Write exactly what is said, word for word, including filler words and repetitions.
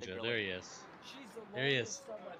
Ninja. girl There like he is. She's the There he longest is. summer